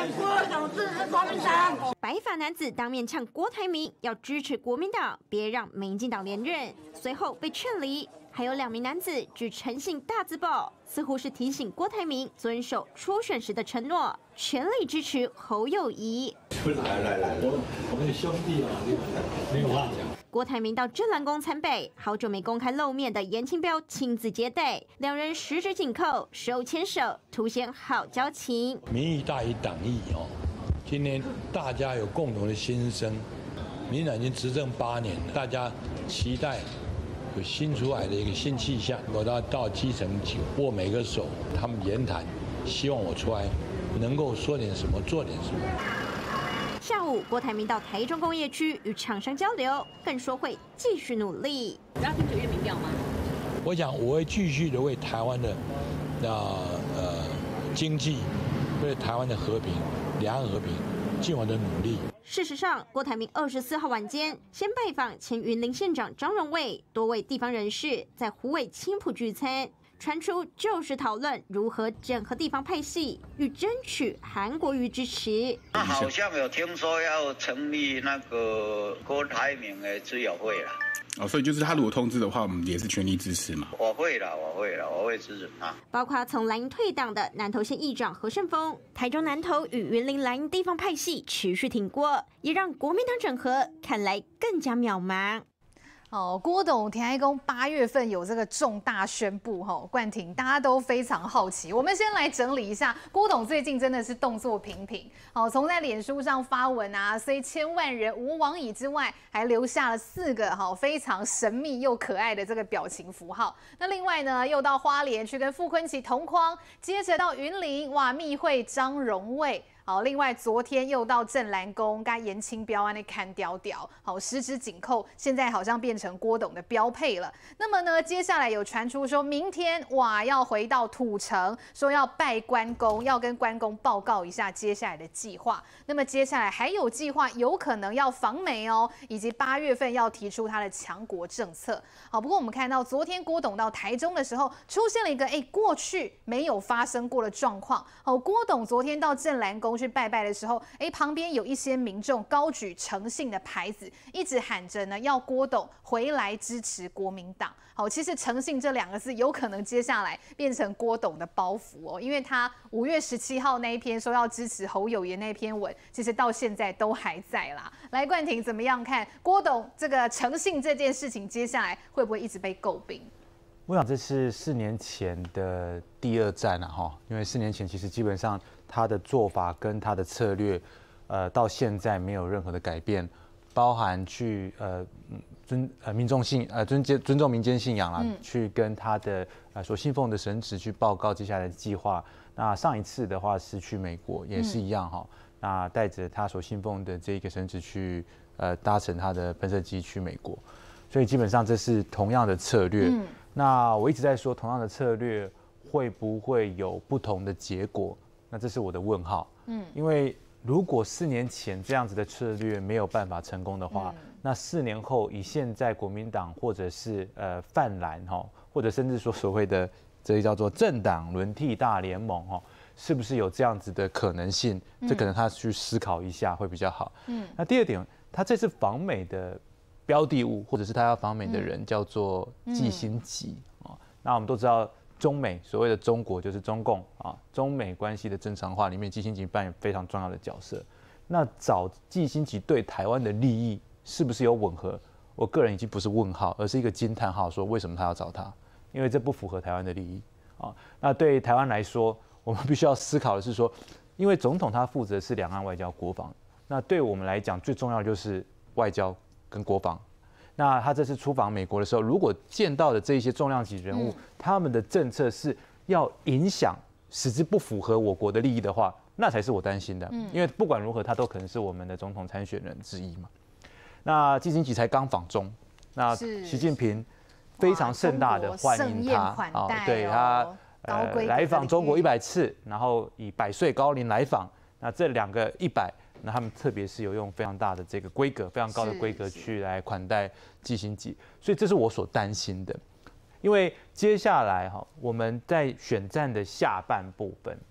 白发男子当面呛郭台铭要支持国民党，别让民进党连任，随后被劝离。还有2名男子举诚信大字报，似乎是提醒郭台铭遵守初选时的承诺，全力支持侯友宜。 来，我们的兄弟啊，没有话讲。 郭台铭到正蓝宫参拜，好久没公开露面的颜清标亲自接待，两人十指紧扣，手牵手，凸显好交情。 民意大于党意哦，今天大家有共同的心声，民进党已经执政8年了，大家期待有新出来的一个新气象。我到基层去握每个手，他们言谈，希望我出来能够说点什么，做点什么。 下午，郭台铭到台中工业区与厂商交流，更说会继续努力。 要听9月民调吗？ 我想我会继续的为台湾的经济，为台湾的和平、两岸和平尽我的努力。 事实上，郭台铭24号晚间先拜访前云林县长张荣卫，多位地方人士在虎尾青埔聚餐。传出就是讨论如何整合地方派系，与争取韩国瑜支持。 他好像有听说要成立那个郭台铭的支友会啦。 哦，所以就是他如果通知的话，我们也是全力支持嘛。 我会支持他。 包括从蓝营退党的南投县议长何胜峰，台中南投与云林蓝营地方派系持续挺过，也让国民党整合看来更加渺茫。 郭董田爱公8月份有这个重大宣布，冠廷大家都非常好奇。我们先来整理一下，郭董最近真的是动作频频，从在脸书上发文啊，虽千万人无往矣之外，还留下了4个非常神秘又可爱的这个表情符号。那另外呢，又到花莲去跟傅昆萁同框，接着到云林，哇，密会张荣卫。好，另外昨天又到正蓝宫，跟颜清标那看雕雕，好，十指紧扣，现在好像变成郭董的标配了。那么呢，接下来有传出说明天哇要回到土城，说要拜关公，要跟关公报告一下接下来的计划。那么接下来还有计划，有可能要访美哦，以及8月份要提出他的强国政策。好，不过我们看到昨天郭董到台中的时候，出现了一个过去没有发生过的状况。好，郭董昨天到正蓝宫去拜拜的时候，旁边有一些民众高举诚信的牌子，一直喊着呢要郭董回来支持国民党。好，其实诚信这2个字有可能接下来变成郭董的包袱哦，因为他5月17号那一篇说要支持侯友宜那篇文，其实到现在都还在啦。来，冠廷怎么样看郭董这个诚信这件事情，接下来会不会一直被诟病？ 我想这是4年前的第2战啊，因为4年前其实基本上他的做法跟他的策略，到现在没有任何的改变，包含去尊重民间信仰啦，去跟他的所信奉的神祇去报告接下来的计划。那上一次的话是去美国，也是一样哈，那带着他所信奉的这个神祇去搭乘他的喷射机去美国，所以基本上这是同样的策略。那我一直在说，同样的策略会不会有不同的结果？那这是我的问号。因为如果4年前这样子的策略没有办法成功的话，那4年后以现在国民党或者是泛蓝或者甚至说所谓的这个叫做政党轮替大联盟是不是有这样子的可能性？这可能他去思考一下会比较好。那第2点，他这次访美的标的物，或者是他要访美的人，叫做季辛吉那我们都知道，中美所谓的中国就是中共中美关系的正常化里面，季辛吉扮演非常重要的角色。那找季辛吉对台湾的利益是不是有吻合？我个人已经不是问号，而是一个惊叹号，说为什么他要找他？因为这不符合台湾的利益那对台湾来说，我们必须要思考的是说，因为总统他负责是两岸外交、国防，那对我们来讲最重要的就是外交跟国防。那他这次出访美国的时候，如果见到的这一些重量级人物，他们的政策是要影响，使之不符合我国的利益的话，那才是我担心的。因为不管如何，他都可能是我们的总统参选人之一嘛。那季辛吉才刚访中，那习近平非常盛大的欢迎他，对他来访中国100次，然后以100岁高龄来访，那这2个100。那他们特别是有用非常大的这个规格，非常高的规格去来款待季辛吉，所以这是我所担心的。因为接下来我们在选战的下半部分，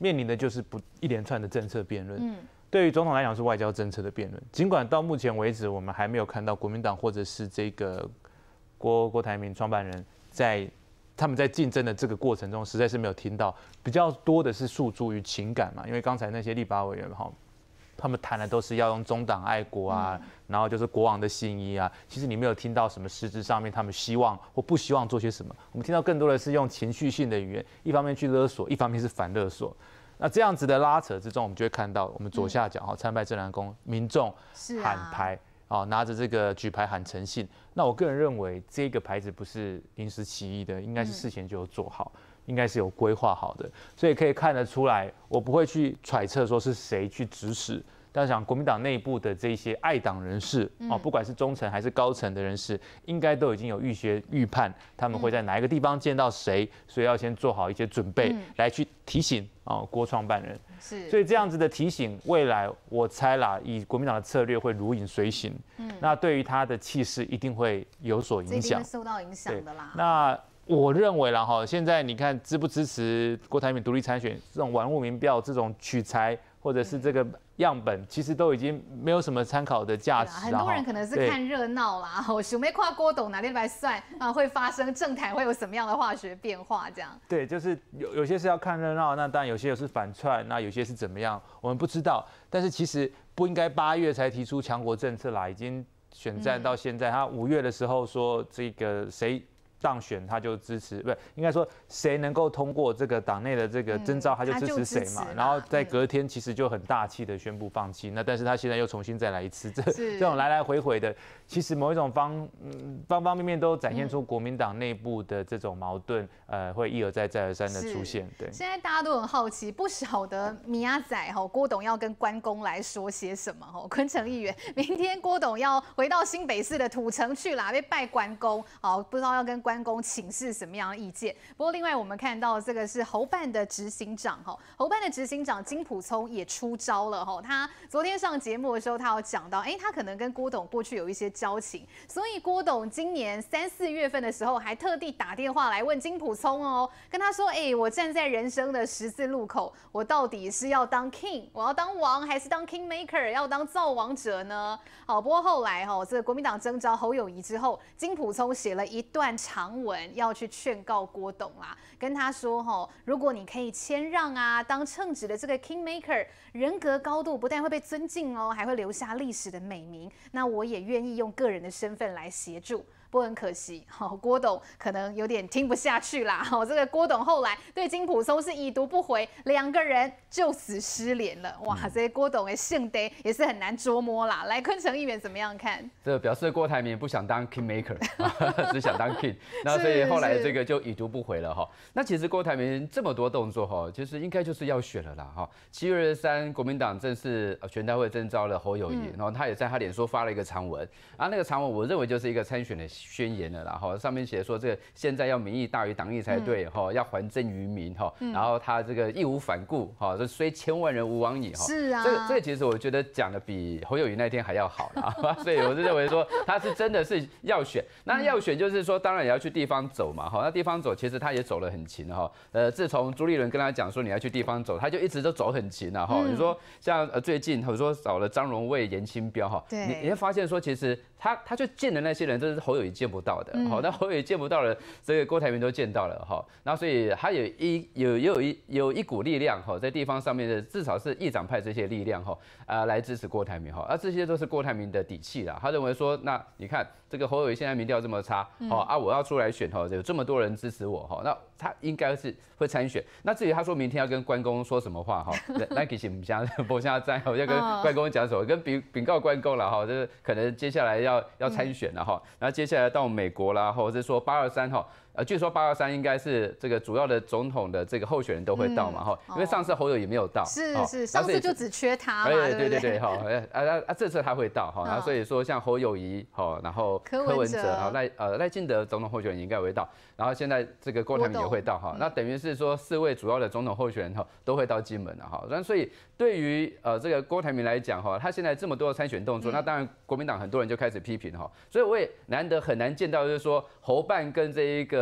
面临的就是一连串的政策辩论。对于总统来讲是外交政策的辩论。尽管到目前为止，我们还没有看到国民党或者是这个郭台铭创办人他们在竞争的这个过程中，实在是没有听到，比较多的是诉诸于情感嘛。因为刚才那些立法委员他们谈的都是要用中党爱国啊，然后就是国王的新衣啊。其实你没有听到什么实质上面他们希望或不希望做些什么。我们听到更多的是用情绪性的语言，一方面去勒索，一方面是反勒索。那这样子的拉扯之中，我们就会看到我们左下角参拜正南宫民众喊牌。拿着这个举牌喊诚信，那我个人认为这个牌子不是临时起意的，应该是事前就有做好，应该是有规划好的，所以可以看得出来，我不会去揣测说是谁去指使，但想国民党内部的这些爱党人士不管是中层还是高层的人士，应该都已经有预判，他们会在哪一个地方见到谁，所以要先做好一些准备，来去提醒郭创办人。所以这样子的提醒，未来我猜啦，以国民党的策略会如影随形。那对于他的气势一定会有所影响， 这一定会受到影响的啦。 那我认为啦现在你看支不支持郭台铭独立参选，这种玩物民调、这种取材或者是这个样本，其实都已经没有什么参考的价值。 很多人可能是看热闹啦，我想要看郭董哪天来算会发生政坛会有什么样的化学变化这样。 对，就是有些是要看热闹，那当然有些又是反串，那有些是怎么样，我们不知道。但是其实不应该8月才提出强国政策啦，已经选战到现在，他5月的时候说这个谁当选他就支持，不应该说谁能够通过这个党内的这个征召他就支持谁嘛，然后在隔天其实就很大气的宣布放弃，那但是他现在又重新再来一次，这种来来回回的，其实某一种方方面面都展现出国民党内部的这种矛盾，会一而再再而三的出现。对， 现在大家都很好奇，不晓得米亚仔郭董要跟关公来说些什么昆城议员，明天郭董要回到新北市的土城去啦，被拜关公，不知道要跟关公请示什么样的意见。不过另外我们看到这个是侯办的执行长侯办的执行长金溥聪也出招了他昨天上节目的时候，他有讲到，他可能跟郭董过去有一些交情，所以郭董今年3、4月份的时候，还特地打电话来问金溥聪跟他说，我站在人生的十字路口，我到底是要当 king， 我要当王，还是当 king maker， 要当造王者呢？不过后来这个国民党征召侯友宜之后，金溥聪写了一段长文，要去劝告郭董啦，跟他说如果你可以谦让啊，当称职的这个 king maker， 人格高度不但会被尊敬还会留下历史的美名，那我也愿意用个人的身份来协助。不过很可惜，郭董可能有点听不下去啦。这个郭董后来对金溥聪是已读不回，2个人就此失联了。哇，这郭董的性德也是很难捉摸啦。来，坤城议员怎么样看？ 这表示郭台铭不想当 king maker， 只想当 king， 那所以后来这个就已读不回了那其实郭台铭这么多动作其实应该就是要选了啦7月23，国民党正式全代会征召了侯友宜，然后他也在他脸书发了一个长文，那个长文我认为就是一个参选的宣言了啦上面写说这个现在要民意大于党意才对要还政于民然后他这个义无反顾这虽千万人吾往矣是啊， 这个其实我觉得讲的比侯友宜那天还要好啦所以我就认为说他是真的是要选，那要选就是说当然也要去地方走嘛那地方走其实他也走得很勤自从朱立伦跟他讲说你要去地方走，他就一直都走很勤你说像最近我说找了张荣卫、严清标你会发现说其实他就见的那些人都是侯友宜见不到的那侯友宜见不到的，这个郭台铭都见到了那所以他有一股力量在地方上面的，至少是议长派这些力量来支持郭台铭这些都是郭台铭的底气啦。他认为说，那你看这个侯友宜现在民调这么差我要出来选有这么多人支持我那他应该是会参选。那至于他说明天要跟关公说什么话那其实不像在要跟关公讲什么，跟禀告关公了就是可能接下来要参选了然后接下来到美国啦，或者是说823据说823应该是这个主要的总统的这个候选人都会到嘛因为上次侯友宜没有到， 是上次就只缺他嘛，对这次他会到然后所以说像侯友宜然后柯文哲赖清德总统候选人应该会到，然后现在这个郭台铭也会到那等于是说4位主要的总统候选人都会到金门了那所以对于这个郭台铭来讲他现在这么多的参选动作，那当然国民党很多人就开始批评所以我也很难见到就是说侯办跟这一个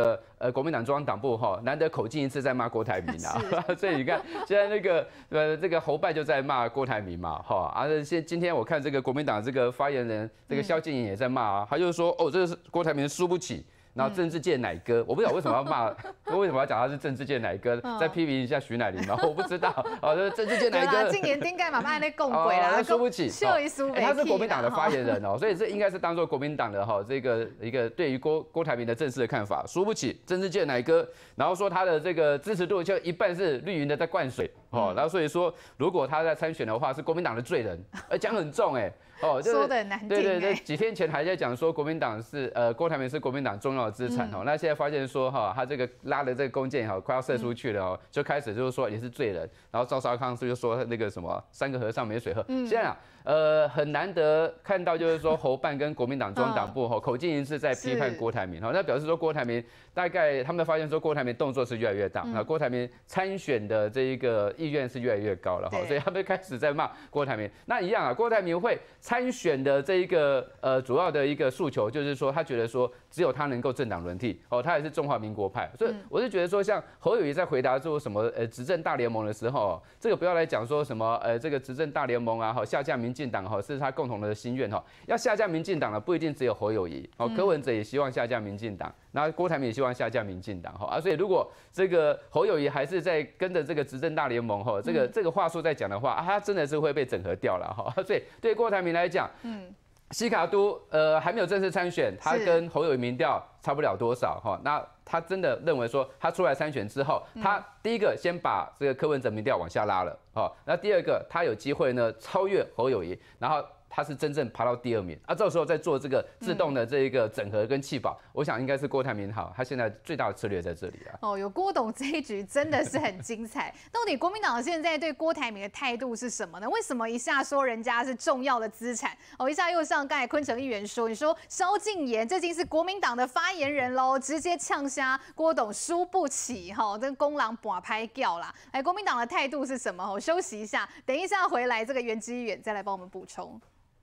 个国民党中央党部难得口径一次在骂郭台铭啊，所以你看现在那个这个侯办就在骂郭台铭嘛今天我看这个国民党这个发言人这个萧敬腾也在骂啊，他就是说这个是郭台铭输不起。然后政治界奶哥，我不知道为什么要骂，为什么要讲他是政治界奶哥，再批评一下徐乃麟嘛？我不知道这政治界奶哥。 今年顶盖嘛，卖那共轨啦， 他输不起， 他是国民党的发言人所以这应该是当做国民党的这个一个对于郭台铭的正式的看法，输不起，政治界奶哥，然后说他的这个支持度就一半是绿营的在灌水然后所以说如果他在参选的话，是国民党的罪人，讲很重说的很难听。 对，几天前还在讲说国民党是郭台铭是国民党重要的资产那现在发现说他这个拉的这个弓箭快要射出去了就开始就是说也是罪人，然后赵少康就说那个什么三个和尚没水喝。现在很难得看到就是说侯办跟国民党中央党部口径一致在批判郭台铭那表示说郭台铭大概他们发现说郭台铭动作是越来越大，郭台铭参选的这一个意愿是越来越高了所以他们开始在骂郭台铭。那一样郭台铭会参选的这一个主要的一个诉求就是说他觉得说只有他能够政党轮替他也是中华民国派，所以我是觉得说像侯友宜在回答说什么执政大联盟的时候这个不要来讲说什么这个执政大联盟啊下架民进党是他共同的心愿要下架民进党不一定只有侯友宜柯文哲也希望下架民进党，然后郭台铭也希望下架民进党所以如果这个侯友宜还是在跟着这个执政大联盟这个话术在讲的话他真的是会被整合掉了所以对郭台铭来讲西卡都还没有正式参选，他跟侯友宜民调差不了多少那他真的认为说他出来参选之后他第一个先把这个柯文哲民调往下拉了那第二个他有机会呢超越侯友宜，然后他是真正爬到第2名这时候在做这个自动的这一个整合跟弃保我想应该是郭台铭他现在最大的策略在这里有郭董这一局真的是很精彩到底国民党现在对郭台铭的态度是什么呢？为什么一下说人家是重要的资产一下又像刚才坤城议员说，你说萧敬腾这已经是国民党的发言人喽，直接呛瞎郭董输不起这个公狼拔拍掉啦。来，国民党的态度是什么？我休息一下，等一下回来这个元之议员再来帮我们补充。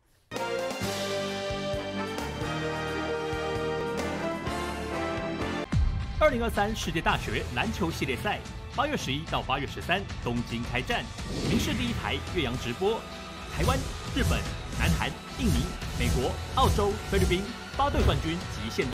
2023世界大学篮球系列赛8月11到8月13东京开战，民视第一台岳阳直播，台湾、日本、南韩、印尼、美国、澳洲、菲律宾8队冠军极限。